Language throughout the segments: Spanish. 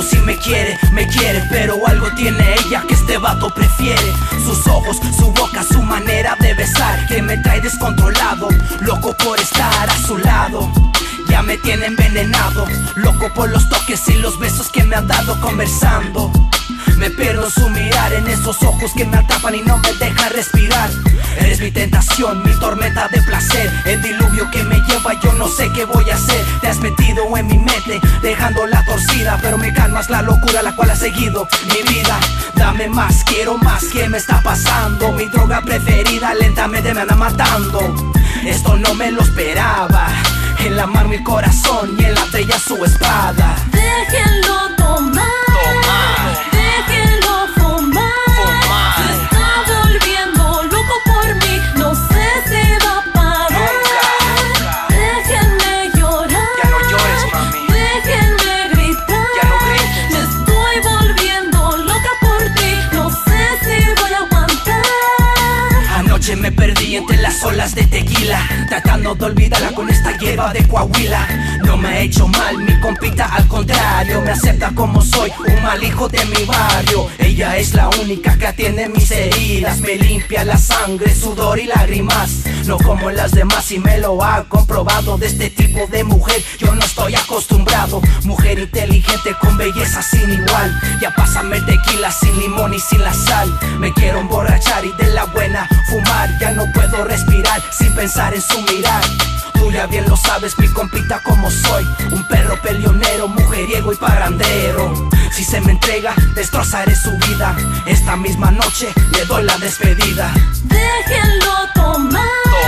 sí me quiere, pero algo tiene ella que este vato prefiere. Sus ojos, su boca, su manera de besar, que me trae descontrolado, loco por estar a su lado. Ya me tiene envenenado, loco por los toques y los besos que me ha dado conversando. Me pierdo su mirar en esos ojos que me atrapan y no me dejan respirar. Eres mi tentación, mi tormenta de placer, el diluvio que me lleva, yo no sé qué voy a hacer. Te has metido en mi mente, dejándola torcida, pero me calmas la locura la cual ha seguido mi vida. Dame más, quiero más, ¿qué me está pasando? Mi droga preferida lentamente me anda matando. Esto no me lo esperaba, en la mar mi corazón y en la de ella su espada. Déjenlo tomar. Déjenlo fumar. Se está volviendo loco por mí, no sé si va a parar. Nunca. Déjenme llorar. Ya no llores, mami. Déjenme gritar. Ya no grites. Me estoy volviendo loca por ti, no sé si voy a aguantar. Anoche me perdí entre las olas de tequila, tratando de olvidarla con esta hierba de Coahuila. No me ha hecho mal, mi compita al contrario, me acepta como soy, un mal hijo de mi barrio. Ella es la única que atiende mis heridas, me limpia la sangre, sudor y lágrimas, no como las demás y me lo ha comprobado. De este tipo de mujer yo no estoy acostumbrado, mujer inteligente con belleza sin igual. Ya pásame el tequila sin limón y sin la sal, me quiero emborrachar y de la buena fumar. Ya no puedo respirar sin pensar en su mirar. Tú ya bien lo sabes, mi compita como soy, un perro peleonero, mujeriego y parrandero. Si se me entrega, destrozaré su vida. Esta misma noche le doy la despedida. Déjenlo tomar.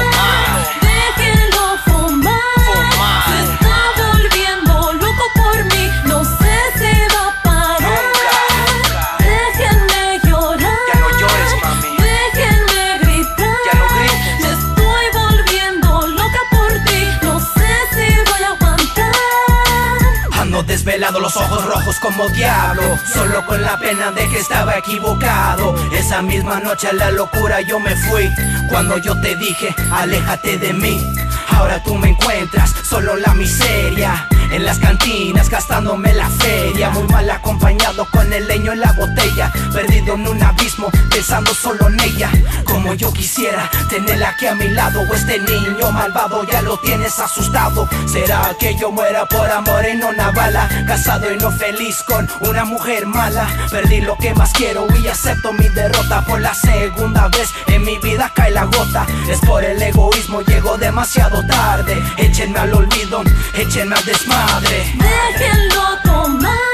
Déjenlo fumar. Se está volviendo loco por mí, no sé si va a parar. Nunca. Déjenme llorar. Ya no llores, mami. Déjenme gritar. Ya no grites. Me estoy volviendo loca por ti, no sé si voy a aguantar. Ando desvelado, los ojos rojos como diablo, solo con la pena de que estaba equivocado. Esa misma noche a la locura yo me fui, cuando yo te dije, aléjate de mí. Ahora tú me encuentras, solo la miseria, en las cantinas gastándome la feria. Muy mal acompañado con el leño en la botella, perdido en un abismo pensando solo en ella. Como yo quisiera tenerla aquí a mi lado, o este niño malvado ya lo tienes asustado. ¿Será que yo muera por amor y no una bala? Casado y no feliz con una mujer mala. Perdí lo que más quiero y acepto mi derrota. Por la segunda vez en mi vida cae la gota. Es por el egoísmo, llego demasiado tarde. Échenme al olvido, échenme al desmadre. Déjenlo tomar.